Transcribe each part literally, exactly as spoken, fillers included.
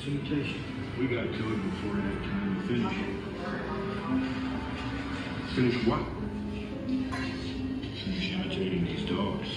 imitation. We got to it before it had time to finish. Finish what? Finish imitating these dogs.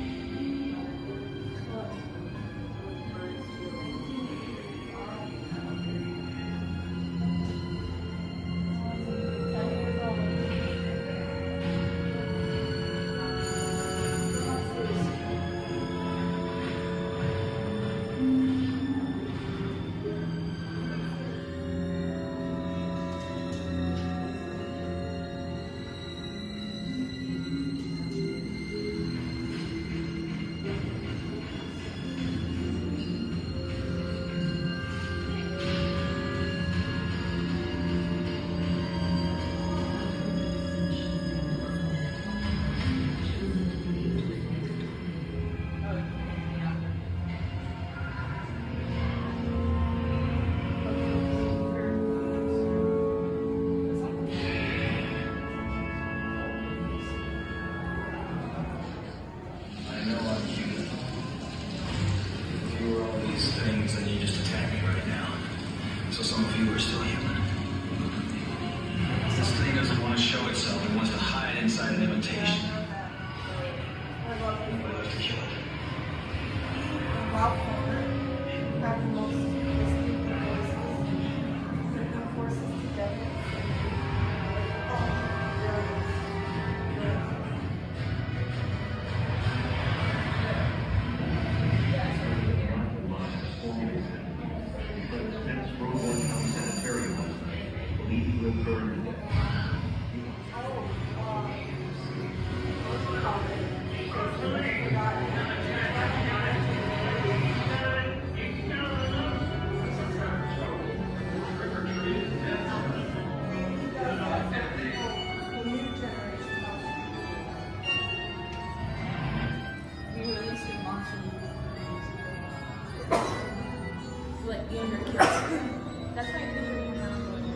Things and you just attack me right now. So some of you are still human. This thing doesn't want to show itself. It wants to hide inside an imitation. We will have to kill it. Like younger kids. That's why you're doing now.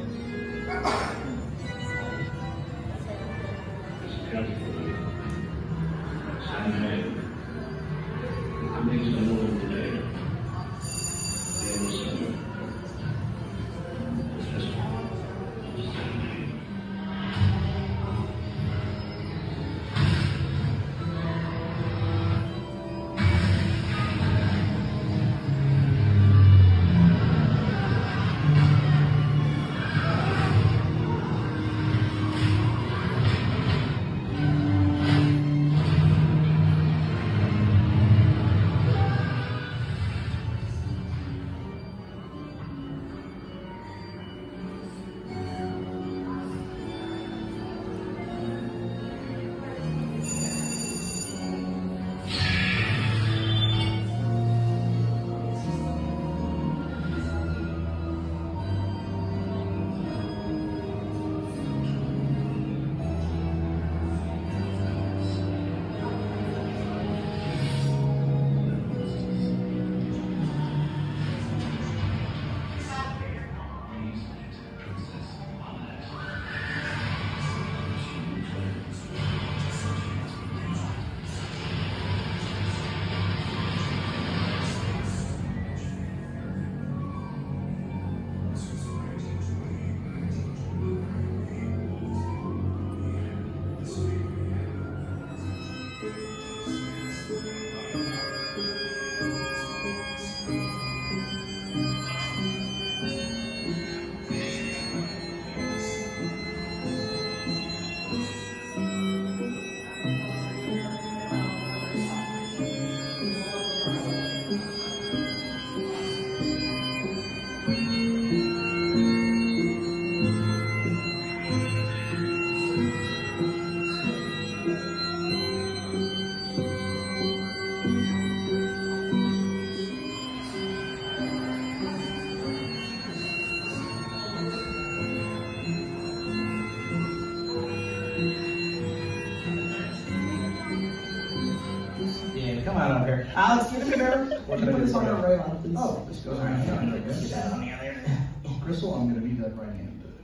Come on up here. Alex, give me a mirror. What can you put this on the right on, please? Oh, this goes around. Crystal, I'm going to need that right hand.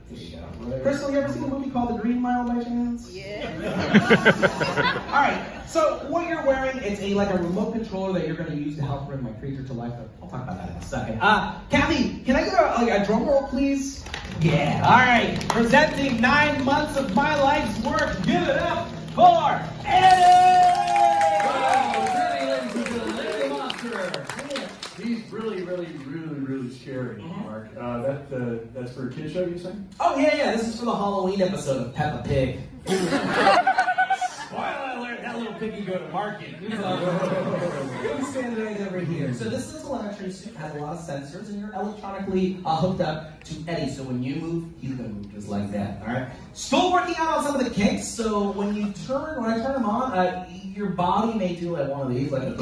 There you go. Crystal, you ever seen a movie called The Green Mile by chance? Yeah. All right. So what you're wearing, it's a like a remote controller that you're going to use to help bring my creature to life. I'll talk about that in a second. Uh, Kathy, can I get a, like a drum roll, please? Yeah. All right. Presenting nine months of my life's work. Give it up for Eddie! He's really, really, really, really scary, Mark. Uh, that uh, that's for a kid show, you say? Oh yeah, yeah. This is for the Halloween episode of Peppa Pig. Spoiler alert! That little piggy go to market. I'm standing right over here. So this is a electric suit. Has a lot of sensors, and you're electronically uh, hooked up to Eddie. So when you move, he's gonna move just like that. All right. Still working out on some of the kinks. So when you turn, when I turn them on, uh, your body may do like one of these, like a.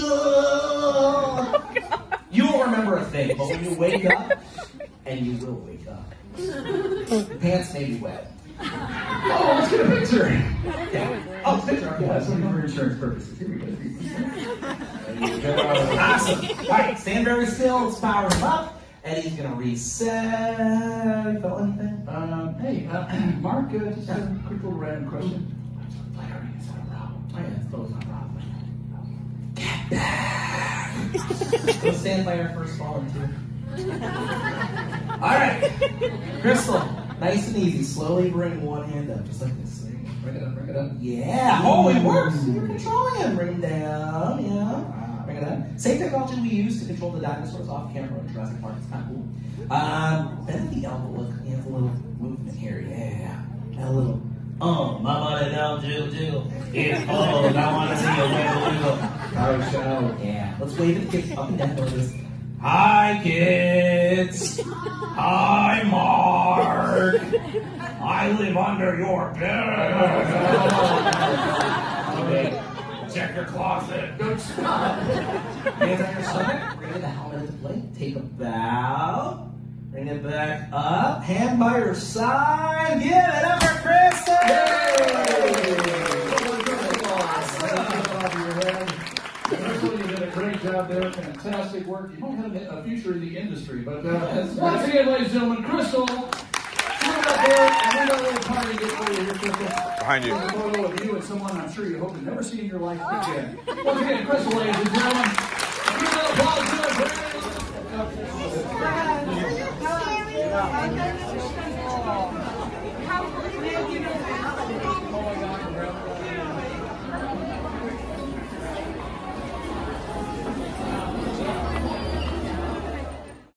You won't remember a thing, but when you wake up, and you will wake up, your pants may be wet. Oh, let's get a picture. Yeah. Oh, picture. Okay. Yeah, something for insurance purposes. Here we go. Here we go. Awesome. All right, stand very still. Let's power him up. Eddie's gonna reset. Felt anything? Um, hey, uh, Mark, uh, just a quick little random question. Flaring is that a problem? Oh yeah, it's totally not a problem. Get back. Let's stand by our first fall and two. All right, Crystal. Nice and easy. Slowly bring one hand up, just like this. Bring it up, bring it up. Yeah. Oh, it works. You're controlling him. Bring him down. Yeah. Bring it up. Same technology we use to control the dinosaurs off camera in Jurassic Park. It's kind of cool. Um, bend the elbow. Look, he has a little movement here. Yeah. And a little. Oh, my body down, jiggle, jiggle. It's cold. I want to see you wiggle, wiggle. Oh, shall. Yeah. Let's wave at the kids up and down like this. Hi, kids. Hi, Mark. I live under your bed. Okay. Check your closet. Don't stop. Hands on your stomach. Bring the helmet into play. Take a bow. Bring it back up. Hand by your side. Give it up for Kristen. You did a great job there. Fantastic work. You don't have a future in the industry, but uh, once again, ladies and gentlemen, Crystal. Come up there, and we got a little party to get for you here, Crystal. Behind you. A photo of you and someone I'm sure you hope to never see in your life again. Once again, Crystal, ladies and gentlemen. Give a little applause to her. How